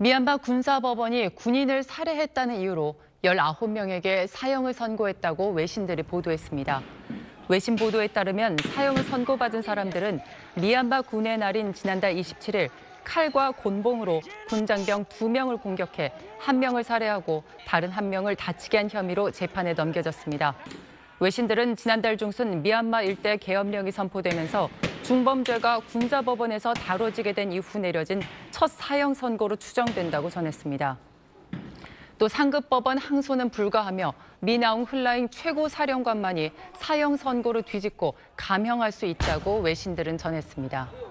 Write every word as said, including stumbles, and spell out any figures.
미얀마 군사법원이 군인을 살해했다는 이유로 열아홉 명에게 사형을 선고했다고 외신들이 보도했습니다. 외신 보도에 따르면 사형을 선고받은 사람들은 미얀마 군의 날인 지난달 이십칠 일 칼과 곤봉으로 군장병 두 명을 공격해 한 명을 살해하고 다른 한 명을 다치게 한 혐의로 재판에 넘겨졌습니다. 외신들은 지난달 중순 미얀마 일대 계엄령이 선포되면서 중범죄가 군사법원에서 다뤄지게 된 이후 내려진 첫 사형 선고로 추정된다고 전했습니다. 또 상급법원 항소는 불가하며 미나웅 hlaing 최고사령관만이 사형 선고를 뒤집고 감형할 수 있다고 외신들은 전했습니다.